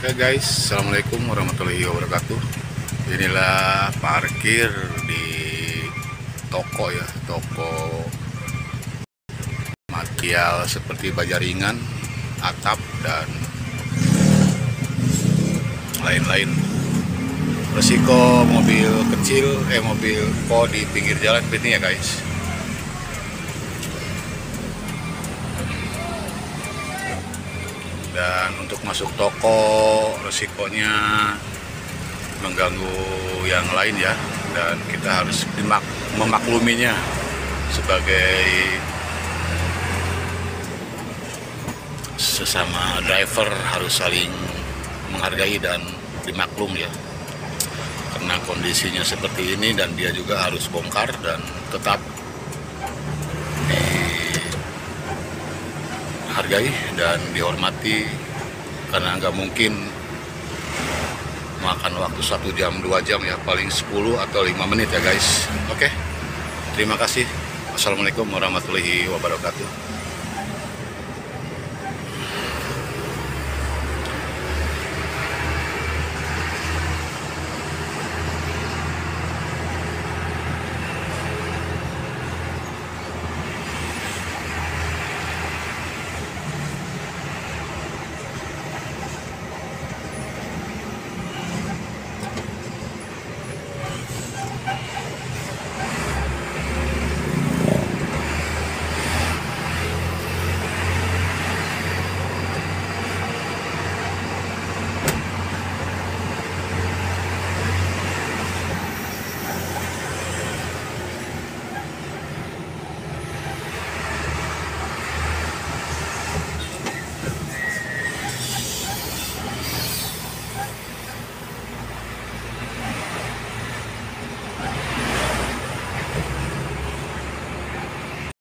Oke guys, assalamualaikum warahmatullahi wabarakatuh. Inilah parkir di toko ya, toko material seperti baja ringan, atap dan lain-lain. Resiko mobil kecil, mobil di pinggir jalan seperti ini ya guys. Dan untuk masuk toko resikonya mengganggu yang lain ya, dan kita harus memakluminya sebagai sesama driver, harus saling menghargai dan dimaklum ya, karena kondisinya seperti ini dan dia juga harus bongkar dan tetap dihargai dan dihormati, karena nggak mungkin makan waktu 1 jam 2 jam ya, paling 10 atau 5 menit ya guys. Oke, terima kasih. Assalamualaikum warahmatullahi wabarakatuh.